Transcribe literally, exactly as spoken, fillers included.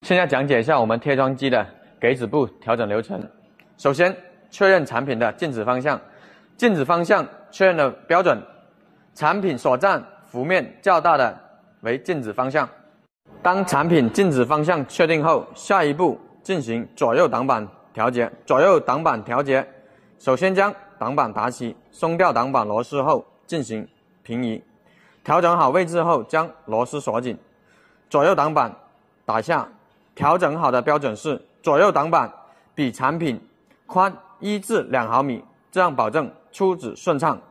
现在讲解一下我们贴装机的给止步调整流程。首先，确认产品的静止方向，静止方向确认的标准，产品所占幅面较大的为静止方向。当产品静止方向确定后，下一步进行左右挡板调节。左右挡板调节，首先将挡板打起，松掉挡板螺丝后进行平移。调整好位置后，将螺丝锁紧，左右挡板打下。调整好的标准是左右挡板比产品宽一至两毫米，这样保证出止顺畅。